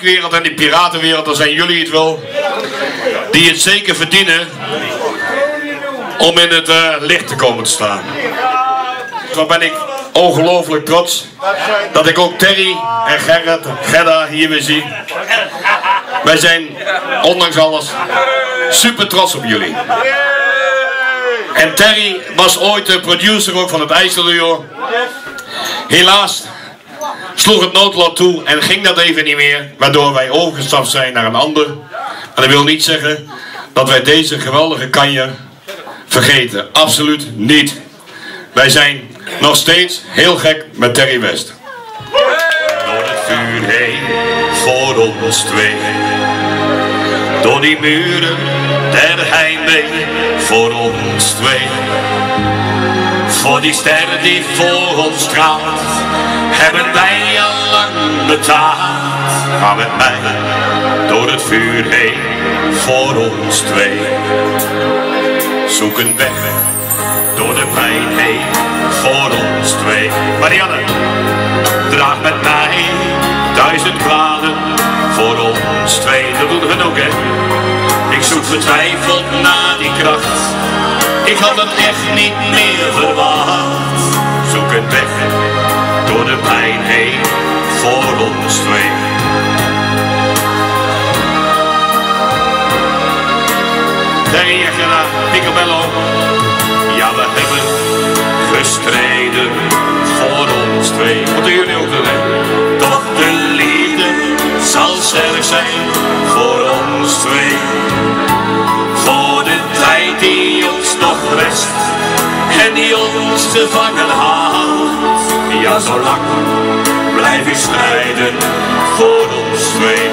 muziekwereld en die piratenwereld, dan zijn jullie het wel. Die het zeker verdienen om in het licht te komen te staan. Zo ben ik ongelooflijk trots dat ik ook Terry en Gerda hier weer zie. Wij zijn, ondanks alles, super trots op jullie. En Terry was ooit de producer ook van het IJsselduo. Helaas sloeg het noodlot toe en ging dat even niet meer, waardoor wij overgestapt zijn naar een ander. En dat wil niet zeggen dat wij deze geweldige kanjer vergeten. Absoluut niet. Wij zijn nog steeds heel gek met Terry West. Door het vuur heen, voor ons twee. Door die muren der heimwee, voor ons twee. Voor die ster die voor ons straalt, hebben wij al lang betaald. Ga met mij door het vuur heen, voor ons twee. Zoek een weg door de pijn heen, voor ons twee. Marianne, draag met mij 1000 kwaden, voor ons twee. Dat doen we ook, hè. Ik zoek vertwijfeld naar die kracht, ik had het echt niet meer verwacht. Zoek een weg door de pijn heen, voor ons twee. Terry en Gerda, Picobello. Ja, we hebben gestreden voor ons twee. Wat doen jullie ook dan, hè? Toch de liefde zal sterk zijn voor ons twee. Voor de tijd die ons nog rest en die ons te vangen haalt. Ja, zolang blijf ik strijden voor ons twee.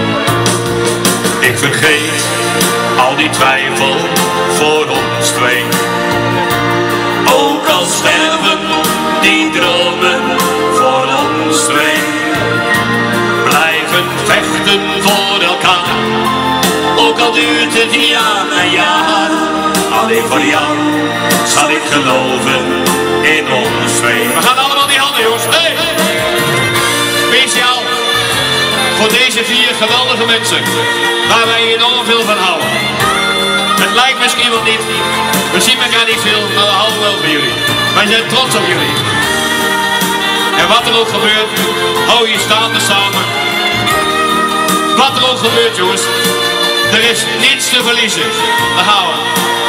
Ik vergeet al die twijfel voor ons twee. Ook al sterven die dromen voor ons twee. Blijven vechten voor elkaar, ook al duurt het jaar na jaar. Alleen voor jou zal ik geloven in ons twee. We gaan allemaal die handen, jongens. Hey! Speciaal voor deze 4 geweldige mensen, waar wij enorm veel van houden. Het lijkt misschien wel niet, we zien elkaar niet veel, maar we houden wel van jullie. Wij zijn trots op jullie. En wat er ook gebeurt, hou je staande samen. Wat er ook gebeurt, jongens, er is niets te verliezen. Daar gaan we.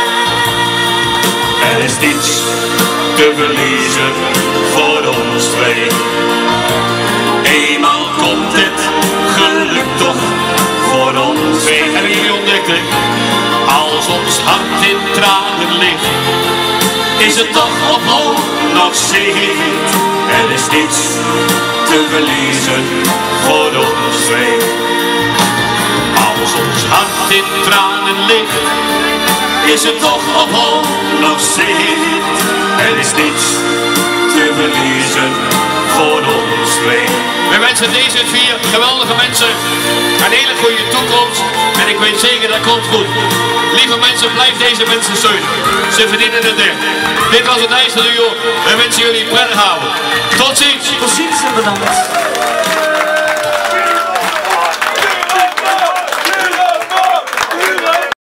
Er is niets te verliezen voor ons twee. Eenmaal komt het geluk toch voor ons twee. Hebben jullie ontdekt, hè? Als ons hart in tranen ligt, is het toch op hoop nog zicht. Er is niets te verliezen voor ons twee. Als ons hart in tranen ligt, is het toch op hoop nog zicht. Er is niets te verliezen voor ons twee. We wensen deze 4 geweldige mensen een hele goede toekomst. En ik weet zeker dat komt goed. Lieve mensen, blijf deze mensen steunen. Ze verdienen het echt. Dit was het IJsselduo. We wensen jullie een prettige avond. Tot ziens. Tot ziens en bedankt.